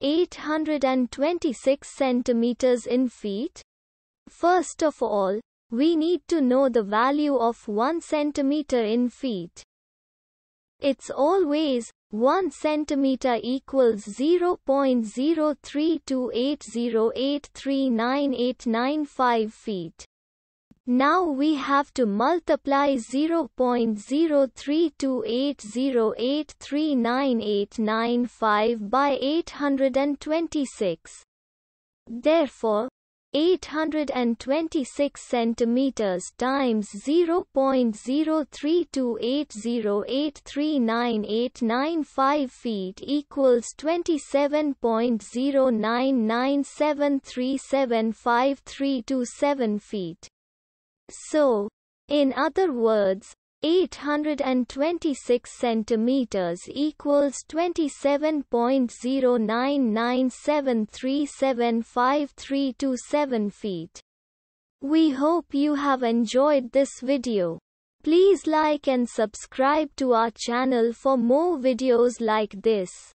826 centimeters in feet? First of all, we need to know the value of 1 centimeter in feet. It's always 1 centimeter equals 0.03280839895 feet. Now we have to multiply 0.03280839895 by 826. Therefore, 826 centimeters times 0.03280839895 feet equals 27.099737537 feet. So, in other words, 826 centimeters equals 27.099737537 feet. We hope you have enjoyed this video. Please like and subscribe to our channel for more videos like this.